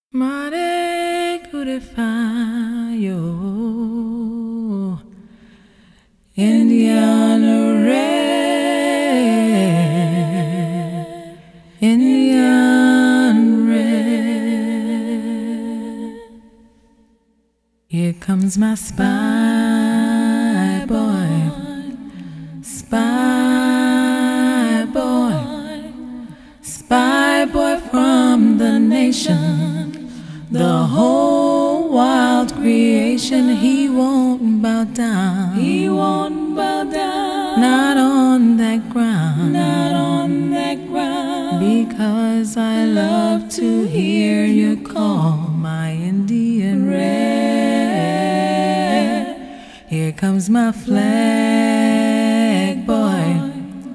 Mare Kurefayo Indian red, Indian red. Here comes my spy boy, spy boy, spy boy from the nation. The whole wild creation, he won't bow down. He won't bow down. Not on that ground. Not on that ground. Because I love to hear you call my Indian red. Here comes my flag boy,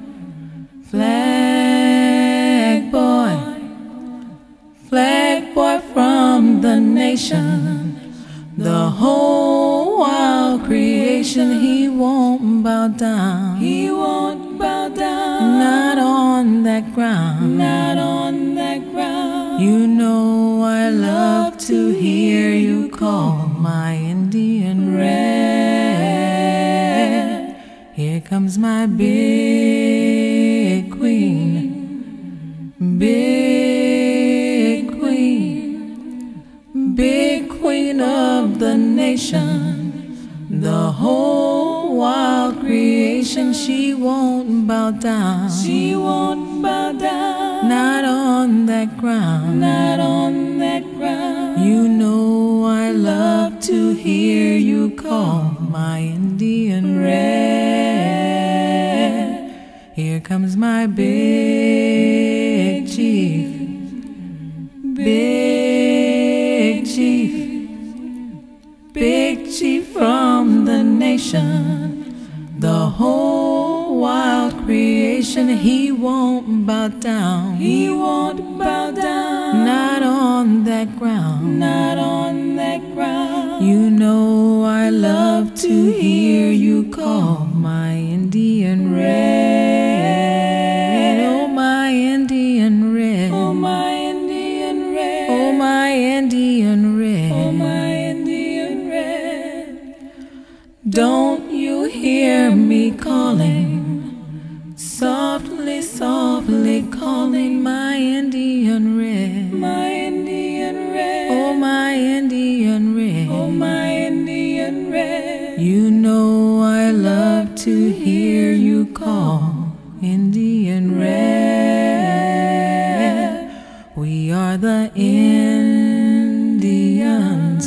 flag boy, flag boy from the nation. The whole wild creation, he won't bow down. He won't bow down. Not on that ground. Not on that ground. You know I love to hear you call my Indian red. Here comes my big queen, big queen, big queen of the nation. The whole wild creation, she won't bow down. She won't bow down. Not on that ground. Not on that ground. You know I love to hear you call my Indian red. Here comes my big chief, big chief, big chief from the nation. The whole wild creation, he won't bow down. He won't bow down. Not on that ground. Not on that ground. You know I love to hear you call my Indian red. Oh my Indian red. Oh my Indian red. Oh my Indian red. Oh my Indian red. Don't you hear me calling? Softly, softly calling my Indian red. My Indian red. Oh my Indian red. Oh my Indian red. You know I love to hear you call Indian red. We are the Indians,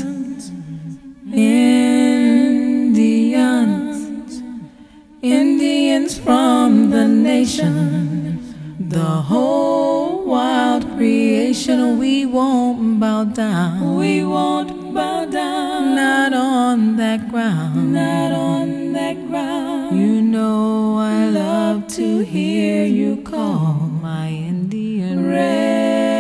Indians, Indians from the nation. The whole wild creation, we won't bow down. We won't bow down. Not on that ground. Not on that ground. You know I love to hear you call my Indian red.